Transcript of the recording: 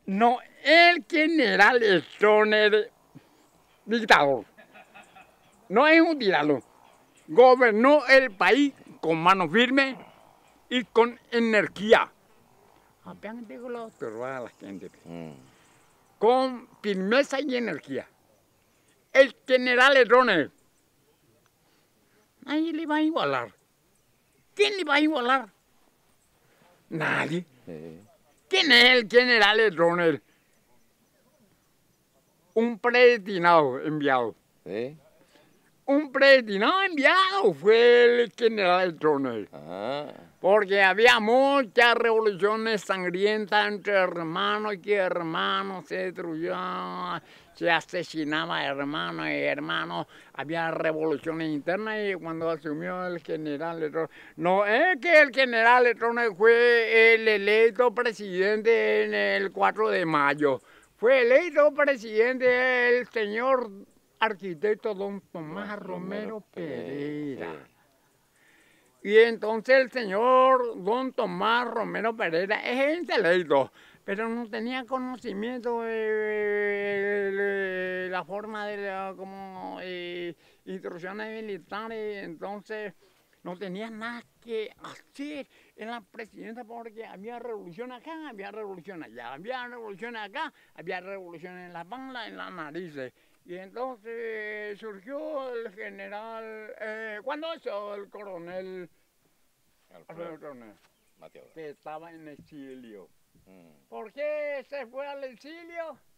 No, el general Stroessner, dictador. No es un tirano. Gobernó el país con mano firme y con energía. Apenas digo lo observa a la gente. Con firmeza y energía. El general Stroessner, nadie le va a igualar. ¿Quién le va a igualar? Nadie. ¿Quién es el general Stroessner? Un predestinado enviado. Un predestinado enviado fue el general Stroessner. Porque había muchas revoluciones sangrientas entre hermanos, que hermanos se destruían, se asesinaba hermano y hermano. Había revoluciones internas y cuando asumió el general Stroessner, no es que el general Stroessner fue el electo presidente en el 4 de mayo. Fue electo presidente el señor arquitecto don Tomás Romero Pereira. Y entonces el señor don Tomás Romero Pereira es intelecto, pero no tenía conocimiento de la forma de como instrucciones militares, entonces no tenía nada que hacer en la presidencia porque había revolución acá, había revolución allá, había revolución acá, había revolución en la panza, en las narices. Y entonces surgió el general, ¿cuándo eso? El coronel que estaba en exilio. ¿Por qué se fue al exilio?